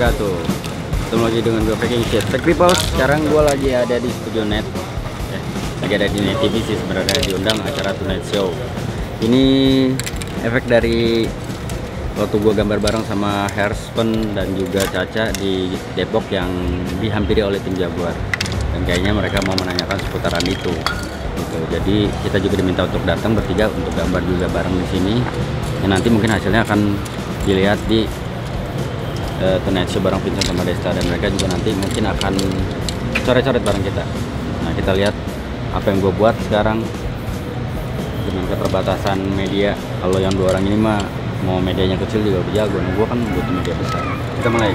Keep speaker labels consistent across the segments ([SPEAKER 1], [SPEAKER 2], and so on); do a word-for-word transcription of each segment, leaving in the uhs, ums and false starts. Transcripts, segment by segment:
[SPEAKER 1] wabarakatuh. Ketemu lagi dengan gue Faking Shit Fake People. Sekarang gue lagi ada di Studio Net eh, Lagi ada di Net T V sih sebenarnya, diundang acara Tonight Show. Ini efek dari waktu gue gambar bareng sama Herspen dan juga Caca di Depok yang dihampiri oleh tim Jaguar. Dan kayaknya mereka mau menanyakan seputaran itu gitu. Jadi kita juga diminta untuk datang bertiga untuk gambar juga bareng di sini. Ya, nanti mungkin hasilnya akan dilihat di Uh, Tonight Show bareng Vincent sama Desta, dan mereka juga nanti mungkin akan coret-coret bareng kita. Nah, kita lihat apa yang gue buat sekarang dengan keterbatasan media. Kalau yang dua orang ini mah mau medianya kecil juga udah jago, nah gue kan butuh media besar. Kita mulai.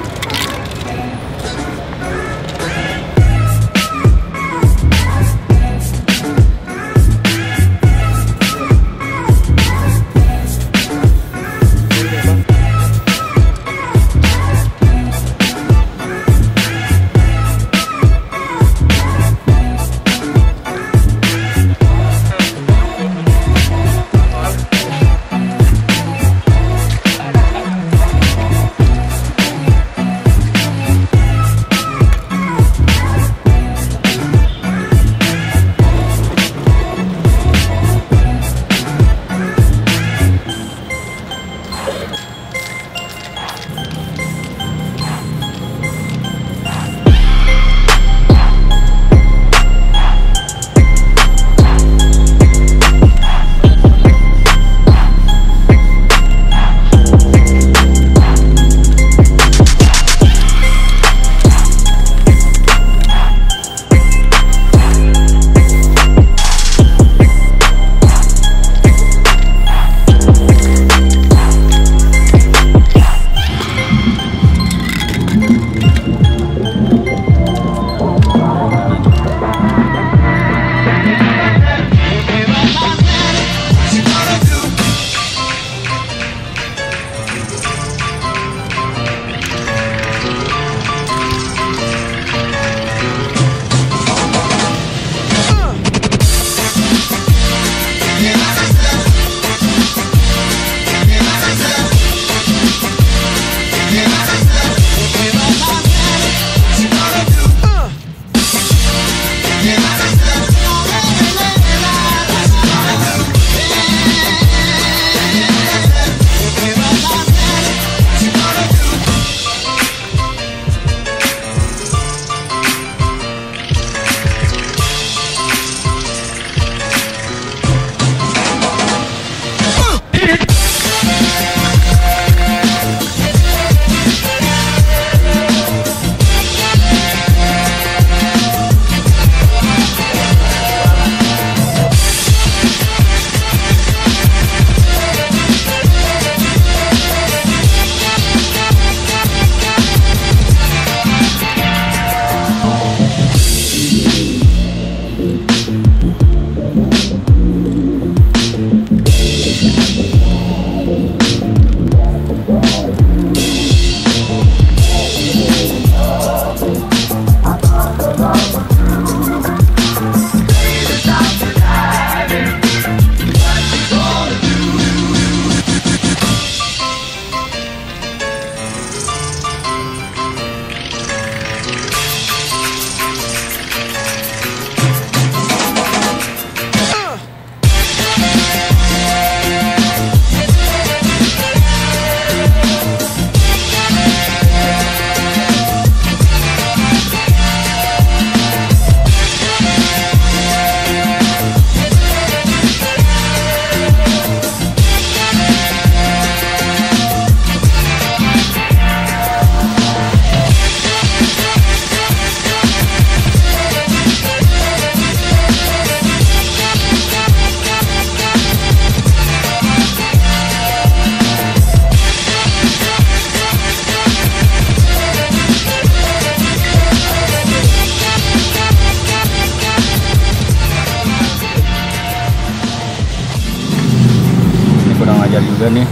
[SPEAKER 1] Juga nih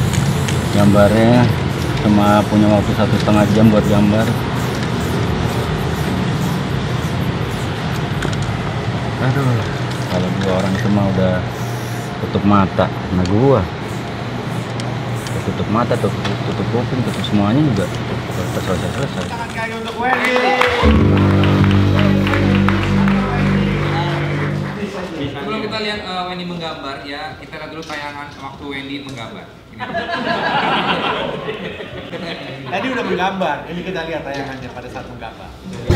[SPEAKER 1] gambarnya, cuma punya waktu satu setengah jam buat gambar. Aduh, kalau dua orang itu mah udah tutup mata. Nah gua tutup mata, tutup, tutup kuping, tutup semuanya juga selesai selesai.
[SPEAKER 2] Sebelum kita lihat uh, Wendy menggambar ya, kita lihat dulu tayangan waktu Wendy menggambar.
[SPEAKER 3] Tadi udah menggambar, ini kita lihat tayangannya pada saat menggambar.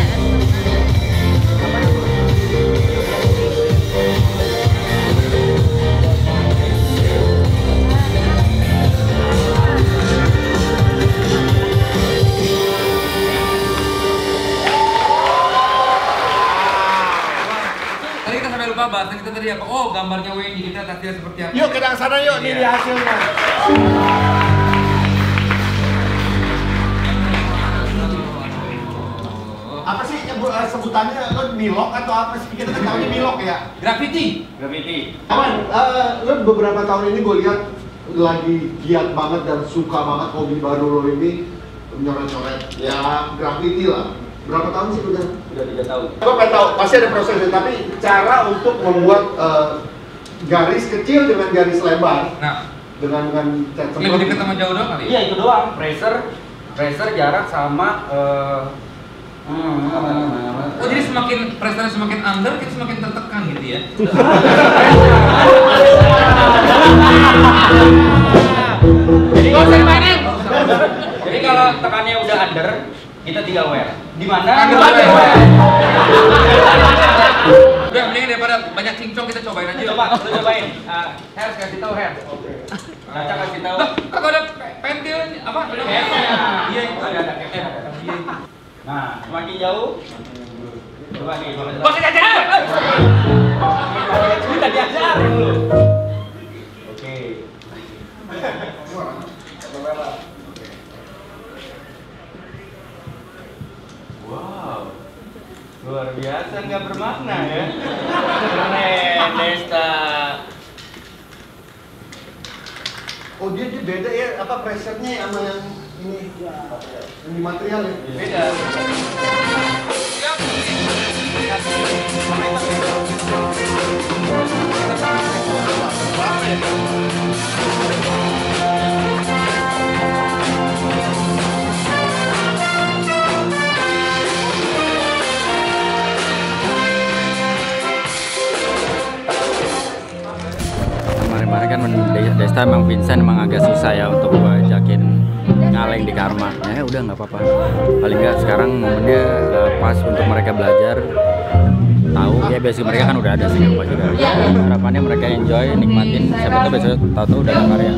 [SPEAKER 2] Tadi kita sampai lupa bahasan kita tadi apa? Oh, gambarnya Wendy, kita hasilnya seperti apa?
[SPEAKER 3] Yuk kita ke sana yuk, ini dia hasilnya. Apa sih sebutannya? Lo milok atau apa sih? Kita tahunya milok ya?
[SPEAKER 2] Graffiti.
[SPEAKER 1] Graffiti.
[SPEAKER 3] Aman, uh, lo beberapa tahun ini gue lihat lagi giat banget dan suka banget hobi baru lo ini nyoret-nyoret. Ya graffiti lah. Berapa tahun sih udah?
[SPEAKER 1] Udah tiga tahun.
[SPEAKER 3] Gue pengen tahu, pasti ada prosesnya, tapi cara untuk membuat uh, garis kecil dengan garis lebar.
[SPEAKER 2] Nah,
[SPEAKER 3] dengan dengan cat
[SPEAKER 2] lebih dekat sama jauh doang kali ya?
[SPEAKER 1] Iya itu doang. Pressure, pressure jarak sama. Uh,
[SPEAKER 2] Oh jadi semakin pressure semakin under, kita semakin tertekan gitu ya?
[SPEAKER 1] Jadi kalau saya mainin. Jadi kalau tekannya udah under, kita tinggal wear. Di mana?
[SPEAKER 2] Di mana? Udah mendingan daripada banyak cincong kita cobain aja.
[SPEAKER 1] Coba, lu cobain. Uh, Her kasih tahu Her. Caca kasih tahu.
[SPEAKER 2] Loh, kagak ada pentil apa?
[SPEAKER 1] Iya, ada ada ada. Nah, semakin jauh. Coba nih, kalau
[SPEAKER 2] Bos diajarin.
[SPEAKER 1] kita diajarin dulu. Oke. Wow. Luar biasa, nggak bermakna ya. Keren, Desta.
[SPEAKER 3] Oh dia, dia beda ya, apa pressure-nya sama yang ini, yang di material ya?
[SPEAKER 1] Beda. Kemarin-kemarin kan Desta emang Vincent emang agak susah ya untuk gue ajakin ngaleng di Karma. Ya udah nggak apa-apa. Paling nggak sekarang momennya uh, pas untuk mereka belajar. Tahu ya basic mereka kan udah ada sih apa juga. Harapannya mereka enjoy, nikmatin. Siapa tahu besok tahu-tahu udah ada karya.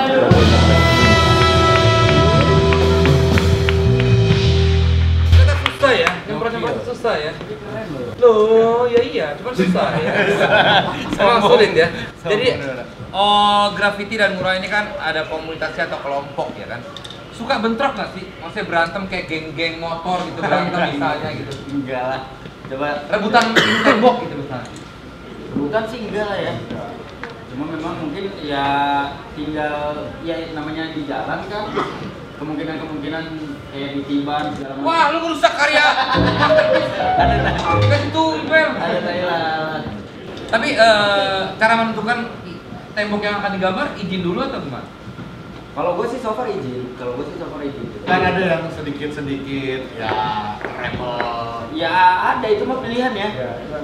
[SPEAKER 2] Ternyata susah ya, yang proses susah ya. Loh, ya iya, cuma susah ya. Emang sulit ya. Jadi, oh graffiti dan mural ini kan ada komunitasnya atau kelompok ya kan. Suka bentrok nggak sih? Maksudnya berantem kayak geng-geng motor gitu berantem misalnya gitu.
[SPEAKER 1] Enggak lah. Coba
[SPEAKER 2] Rebutan tembok gitu misalnya.
[SPEAKER 1] rebutan sih enggak lah ya. Cuma memang mungkin ya tinggal ya namanya di jalan kan. Kemungkinan-kemungkinan kayak ditiban segala macam.
[SPEAKER 2] Wah, lu merusak karya masterpiece.
[SPEAKER 1] Ada ada.
[SPEAKER 2] Kasih tumpel.
[SPEAKER 1] Ada Thailand.
[SPEAKER 2] Tapi eh, cara menentukan tembok yang akan digambar izin dulu atau gimana?
[SPEAKER 1] Kalau gue sih so far izin, kalau gue sih so far izin.
[SPEAKER 3] Kan ada yang sedikit-sedikit ya rebel.
[SPEAKER 1] Ya ada itu mah pilihan ya.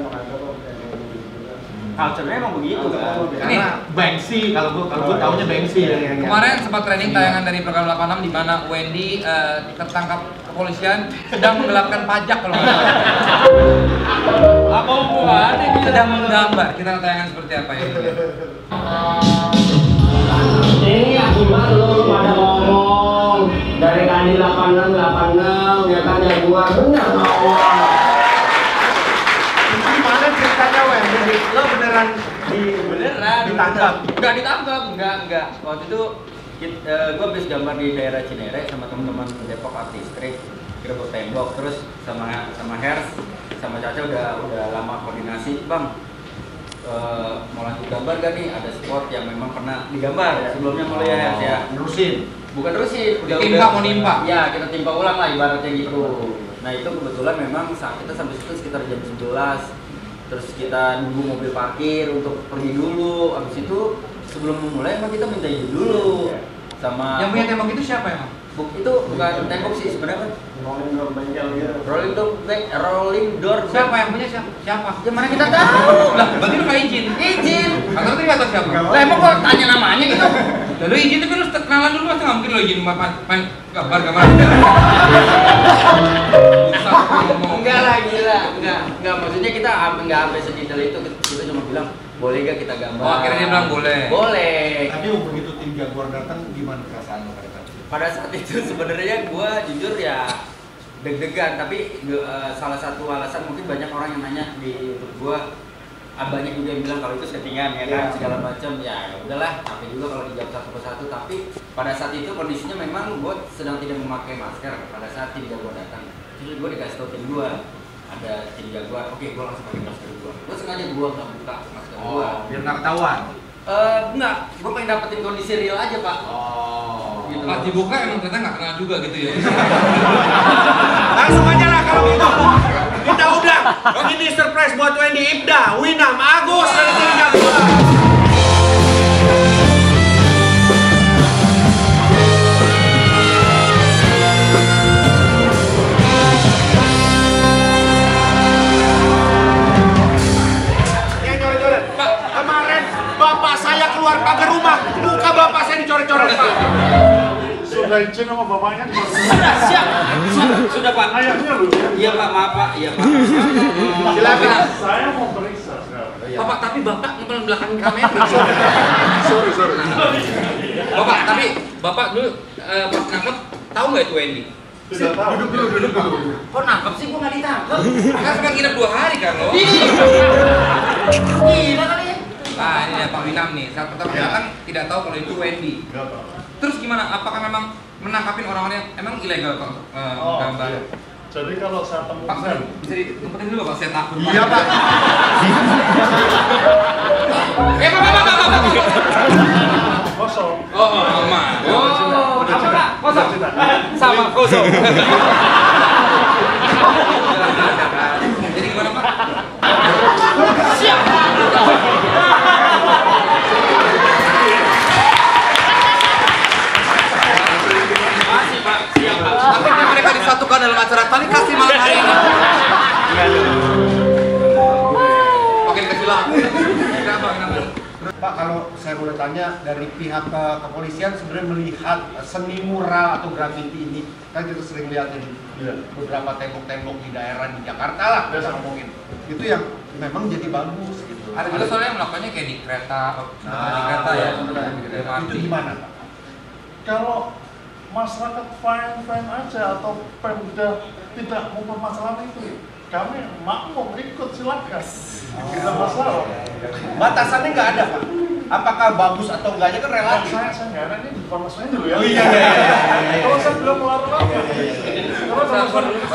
[SPEAKER 1] Culture-nya emang begitu kan.
[SPEAKER 3] Karena Banksy, kalau gua kalau gua taunya Banksy ya. yang-
[SPEAKER 2] Kemarin sempat training tayangan dari program delapan puluh enam di mana Wendy eh, tertangkap kepolisian sedang menggelapkan pajak kalau nggak salah. Apa hubungannya dia sedang menggambar? Kita lihat tayangan seperti apa ini.
[SPEAKER 4] Ini akibat lo pada ngomong dari tadi delapan enam delapan enam ya kan ya gua bener ngomong.
[SPEAKER 3] Gimana ceritanya Wen? Jadi lo beneran di
[SPEAKER 1] Beneran
[SPEAKER 3] ditangkap?
[SPEAKER 1] Enggak ditangkap, enggak, enggak. Waktu itu uh, gue habis gambar di daerah Cinere sama teman-teman Depok Artistry, Gerbek Tembok, terus sama sama Hers, sama Caca udah udah lama koordinasi, Bang. Uh, mau lanjut gambar gak nih? Ada spot yang memang pernah digambar ya, sebelumnya mulai ya Hers ya.
[SPEAKER 3] Nerusin.
[SPEAKER 1] Bukan terusin, udah
[SPEAKER 2] Timpa
[SPEAKER 1] udah,
[SPEAKER 2] mau nimpa.
[SPEAKER 1] Ya, kita timpa ulang lah ibaratnya gitu. Nah, itu kebetulan memang saat kita sampai situ sekitar jam sebelas. Terus kita nunggu mobil parkir untuk pergi dulu. Habis itu sebelum memulai emang kita minta izin dulu. sama
[SPEAKER 2] Yang punya tembok itu siapa emang?
[SPEAKER 1] Buk itu bukan tembok sih sebenarnya.
[SPEAKER 3] Rolling door bengkel gitu.
[SPEAKER 1] Rolling door, back, rolling door.
[SPEAKER 2] Siapa yang punya siapa? Siapa?
[SPEAKER 1] Ya mana kita tahu?
[SPEAKER 2] Lah, berarti lu nggak izin?
[SPEAKER 1] Izin.
[SPEAKER 2] Atau lu nggak tahu siapa?
[SPEAKER 1] Lah emang kok tanya namanya gitu?
[SPEAKER 2] Lalu izin tapi lu kenalan dulu masa nggak mungkin lo izin main, main gambar gambar.
[SPEAKER 1] Enggak lah gila, enggak, enggak maksudnya kita enggak sampai sedetail itu, kita cuma bilang boleh gak kita gambar.
[SPEAKER 2] Oh, akhirnya dia bilang boleh.
[SPEAKER 1] Boleh.
[SPEAKER 3] Tapi begitu tim Jaguar datang gimana perasaan lo pada saat itu?
[SPEAKER 1] Pada saat itu sebenarnya gua jujur ya deg-degan, tapi uh, salah satu alasan mungkin banyak orang yang nanya di YouTube gua, ah, banyak juga yang bilang kalau itu settingan ya kan,
[SPEAKER 3] yeah.
[SPEAKER 1] segala macam ya, ya udahlah, tapi juga kalau dijawab satu persatu. Tapi pada saat itu kondisinya memang gua sedang tidak memakai masker pada saat tim Jaguar datang. Jadi gua dikasih tau tim gua ada tim Jaguar, oke gua langsung pakai masker gua. Gua sengaja gua nggak buka masker gua.
[SPEAKER 2] Biar nggak ketahuan.
[SPEAKER 1] Eh enggak, gua pengen dapetin kondisi real aja pak.
[SPEAKER 3] Oh.
[SPEAKER 1] Gitu.
[SPEAKER 2] Pas dibuka emang ternyata nggak kenal juga gitu ya.
[SPEAKER 5] Langsung aja lah kalau gitu. Kita udah. Oh ini surprise buat Wendy Ibda, Winam, Agus dari tim Jaguar. Yang coret-coret. Pak, kemarin bapak saya keluar pagar rumah, muka bapak saya dicoret-coret, Pak.
[SPEAKER 3] Sudah izin sama bapaknya?
[SPEAKER 1] Sudah siap, sudah, sudah pak.
[SPEAKER 3] Ayahnya lu?
[SPEAKER 1] Iya pak, maaf pak, iya pak.
[SPEAKER 2] Silakan.
[SPEAKER 3] Saya mau periksa sekarang.
[SPEAKER 2] Bapak, tapi bapak ngebelakang belakangin kamera.
[SPEAKER 3] Sorry, sorry.
[SPEAKER 2] Bapak, tapi bapak dulu eh, pas nangkep tahu nggak itu Wendy?
[SPEAKER 3] Tidak tahu. Duduk dulu, duduk dulu.
[SPEAKER 1] Kok nangkep sih, gua nggak ditangkep.
[SPEAKER 2] Kan sekarang nginep dua hari kan lo?
[SPEAKER 1] Gila kali ya.
[SPEAKER 2] Nah ini ya Pak Winam nih, saat pertama
[SPEAKER 3] Ya.
[SPEAKER 2] datang tidak tahu kalau itu Wendy.
[SPEAKER 3] Nggak tahu.
[SPEAKER 2] Terus gimana? Apakah memang menangkapin orang-orang yang emang ilegal Pak? Eh,
[SPEAKER 3] Oh,
[SPEAKER 2] gambar.
[SPEAKER 3] iya. Jadi kalau saya
[SPEAKER 2] Pak,
[SPEAKER 3] temukan,
[SPEAKER 2] sorry, bisa ditempetin dulu Pak, saya takut.
[SPEAKER 3] iya Pak.
[SPEAKER 2] Eh Pak, Pak, Pak, Pak, Pak.
[SPEAKER 3] Kosong.
[SPEAKER 2] Oh, oh, oh, Ma.
[SPEAKER 1] Oh, apa pak? Kosong.
[SPEAKER 3] Tidak.
[SPEAKER 1] Sama kosong.
[SPEAKER 2] Jadi gimana Pak?
[SPEAKER 1] Siap. Masih pak, siap pak.
[SPEAKER 2] Akhirnya mereka disatukan dalam acara tali kasih malam hari ini. Makin kecil lah. Kenapa? Kenapa?
[SPEAKER 5] Pak, kalau saya boleh tanya dari pihak uh, kepolisian sebenarnya melihat uh, seni mural atau grafiti ini, kan kita sering lihat di
[SPEAKER 3] Iya.
[SPEAKER 5] beberapa tembok-tembok di daerah di Jakarta lah, bisa ngomongin. Itu yang memang jadi bagus gitu.
[SPEAKER 2] Ada juga soalnya yang melakukannya kayak di kereta, oh,
[SPEAKER 5] Nah,
[SPEAKER 2] di kereta ya,
[SPEAKER 5] betul, betul.
[SPEAKER 2] di
[SPEAKER 5] Itu
[SPEAKER 2] M R T.
[SPEAKER 5] gimana, Pak?
[SPEAKER 3] Kalau masyarakat fine-fine aja atau Pemda tidak mempermasalahkan itu, kami makmum ikut silakan. Tidak masalah.
[SPEAKER 5] Batasannya nggak ada, Pak. Apakah bagus atau enggaknya kan
[SPEAKER 3] Nah,
[SPEAKER 5] relatif.
[SPEAKER 3] saya saya nggak ada ini di depan saya dulu ya.
[SPEAKER 5] Oh iya, iya, iya, iya.
[SPEAKER 3] Kalau saya belum melarang apa? Kalau
[SPEAKER 2] Sabar
[SPEAKER 3] saya
[SPEAKER 2] dulu.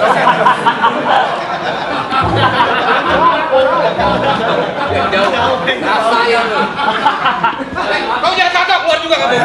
[SPEAKER 1] Jauh. Rasa ya tuh.
[SPEAKER 2] Kau jangan kata keluar juga kamu.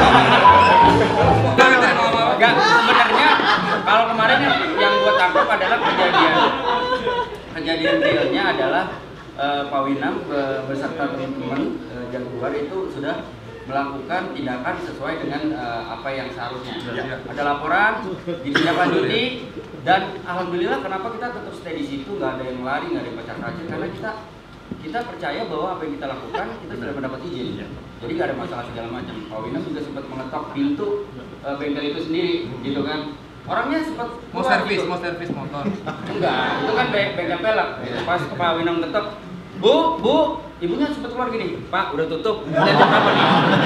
[SPEAKER 1] Enggak, sebenarnya kalau kemarin yang gua tangkap adalah kejadian kejadian realnya adalah eh, Pak Winam eh, beserta teman-teman eh, Jaguar itu sudah melakukan tindakan sesuai dengan eh, apa yang seharusnya.
[SPEAKER 2] Ya.
[SPEAKER 1] Ada laporan, ditindaklanjuti, dan alhamdulillah kenapa kita tetap stay di situ, nggak ada yang lari, nggak ada yang pecah kaca, karena kita kita percaya bahwa apa yang kita lakukan kita sudah mendapat izin. Jadi nggak ada masalah segala macam. Pak Winam juga sempat mengetok pintu eh, bengkel itu sendiri, gitu kan. Orangnya sempat
[SPEAKER 2] Mau
[SPEAKER 1] keluar
[SPEAKER 2] servis,
[SPEAKER 1] gitu.
[SPEAKER 2] mau servis motor.
[SPEAKER 1] Enggak, itu kan be- bengkel pelek. Pas ke Pak Winam tetap, Bu, Bu, ibunya sempat keluar gini, Pak udah tutup, udah jam berapa nih?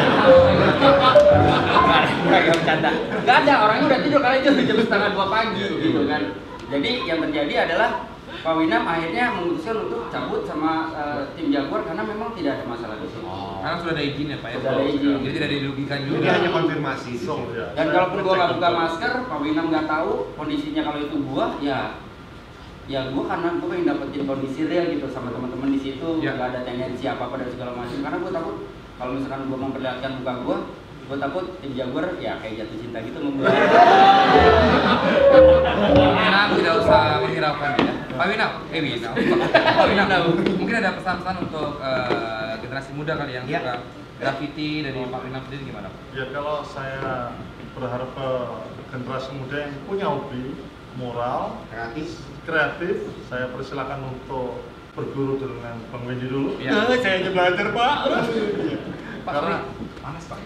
[SPEAKER 1] Enggak ada, enggak bercanda. Enggak ada, orangnya udah tidur kali itu jam setengah dua pagi gitu kan. Jadi yang terjadi adalah Pak Winam akhirnya memutuskan untuk cabut sama uh, tim Jaguar karena memang tidak ada masalah di sini.
[SPEAKER 2] Karena sudah ada izin ya Pak ya.
[SPEAKER 1] Sudah ada izin.
[SPEAKER 2] Jadi tidak dirugikan
[SPEAKER 5] Ini
[SPEAKER 2] juga.
[SPEAKER 5] hanya konfirmasi.
[SPEAKER 3] So, ya.
[SPEAKER 1] Dan kalaupun gua nggak buka masker, Pak Winam nggak tahu kondisinya kalau itu gua, ya ya gua karena gua pengen dapetin kondisi real gitu sama teman-teman di situ,
[SPEAKER 2] Ya.
[SPEAKER 1] nggak ada tendensi apa apa dan segala macam. Karena gua takut kalau misalkan gua memperlihatkan muka gua, gua takut tim Jaguar ya kayak jatuh cinta gitu sama gua.
[SPEAKER 2] Winam tidak usah menghiraukan ya. Pak Winam, eh Winam. Pak Winam, mungkin ada pesan-pesan untuk eh, generasi muda kali yang
[SPEAKER 5] Ya.
[SPEAKER 2] suka graffiti dari Pak Winam sendiri gimana?
[SPEAKER 6] Ya kalau saya berharap ke generasi muda yang punya hobi, moral,
[SPEAKER 3] Kreatif.
[SPEAKER 6] kreatif, saya persilakan untuk berguru dengan Bang Wendy dulu.
[SPEAKER 2] Ya.
[SPEAKER 6] Nah, saya aja belajar Pak.
[SPEAKER 2] Pak,
[SPEAKER 6] Karena
[SPEAKER 2] sorry. Panas Pak.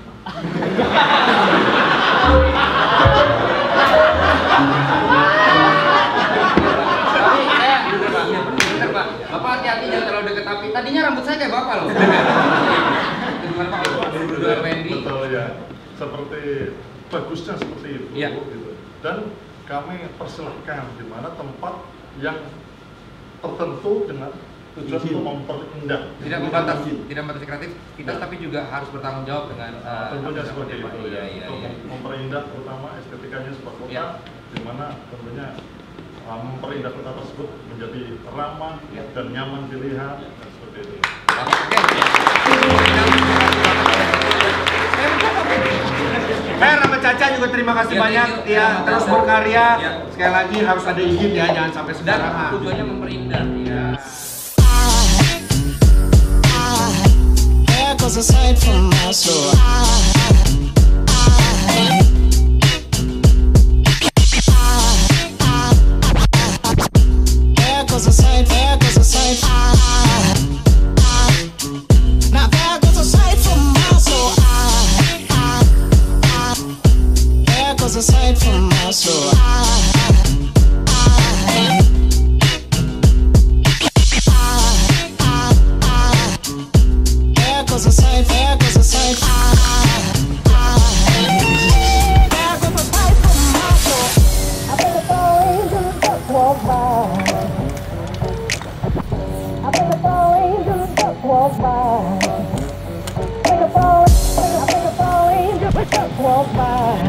[SPEAKER 2] Tapi saya bener Pak, iya bener Pak. Bapak hati-hati jangan terlalu deket api. Tadinya rambut saya kayak Bapak loh. Gimana Pak? Berdua Wendy.
[SPEAKER 6] betul ya, seperti bagusnya seperti itu.
[SPEAKER 2] Iya.
[SPEAKER 6] Gitu. Dan kami persilahkan di mana tempat yang tertentu dengan tujuan untuk memperindah.
[SPEAKER 2] Tidak membatasi, tidak membatasi kreativitas, tapi juga harus bertanggung jawab dengan uh,
[SPEAKER 6] Tentunya
[SPEAKER 2] apa
[SPEAKER 6] seperti
[SPEAKER 2] yang
[SPEAKER 6] itu
[SPEAKER 2] Iya,
[SPEAKER 6] ya,
[SPEAKER 2] iya,
[SPEAKER 6] untuk
[SPEAKER 2] iya.
[SPEAKER 6] memperindah terutama estetikanya sebuah kota,
[SPEAKER 2] Ya.
[SPEAKER 6] di mana tentunya uh, memperindah kota tersebut menjadi ramah
[SPEAKER 2] Ya.
[SPEAKER 6] dan nyaman dilihat dan seperti itu.
[SPEAKER 5] Eh, Rama Caca juga terima kasih
[SPEAKER 2] Ya,
[SPEAKER 5] banyak
[SPEAKER 2] thank you.
[SPEAKER 5] ya,
[SPEAKER 2] Rama
[SPEAKER 5] terus
[SPEAKER 2] Caca.
[SPEAKER 5] berkarya.
[SPEAKER 2] Ya.
[SPEAKER 5] Sekali lagi harus ada izin ya, jangan sampai
[SPEAKER 2] Dan
[SPEAKER 5] sembarangan.
[SPEAKER 2] tujuannya memperindah ya.
[SPEAKER 7] There goes a sight from my soul. There goes a sight, there goes a sight. Now there goes a sight from my soul. There goes a sight from my soul. There goes a sight, there goes a sight. There goes a sight from my soul. I think it's all angels just walk by. I think it's all angels just walk by. I think it's all, I think it's all angels just walk by.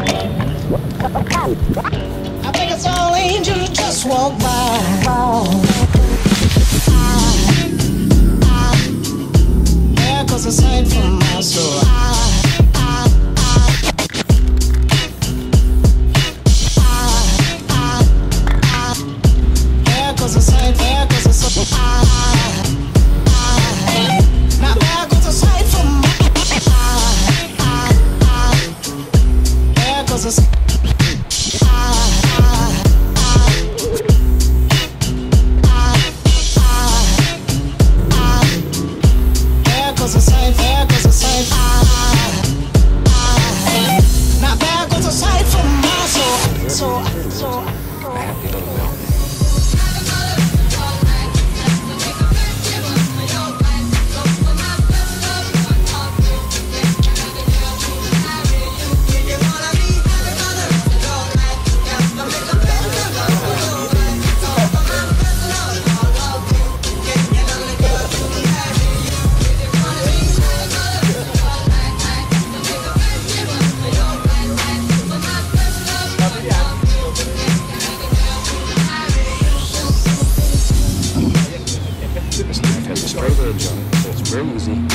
[SPEAKER 7] I think it's all angels just walk by. There goes a sight from my soul. There goes a sight, there goes a sight. Now there goes a sight from my There goes a sight. There goes a sight, there goes a sight. Now there goes a sight from my soul. So, so,
[SPEAKER 8] Has a straight edge on it, so it's very easy.